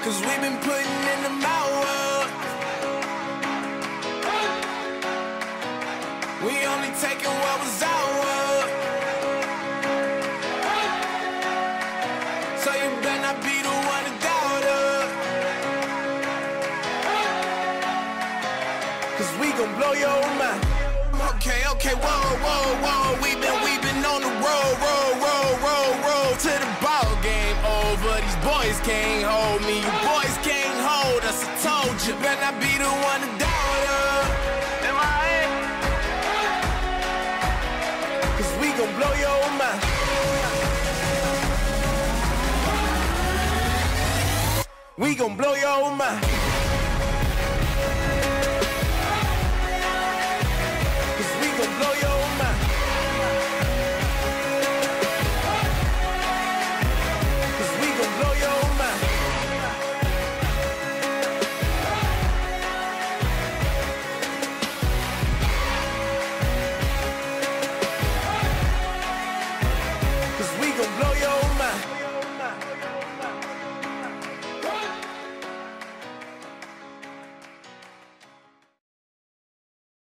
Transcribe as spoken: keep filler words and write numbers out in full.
Cause we've been putting in the hours. We only taking what was ours. So you better not be the one to doubt us. Cause we gon' blow your mind. Okay, okay, whoa, whoa, whoa. We been, we been on the road, road, road, road, road to the ball game over. These boys can't hold me. You boys can't hold us. I told you, better not be the one to doubt us. Am I in? Cause we gon' blow your mind. We gon' blow your mind.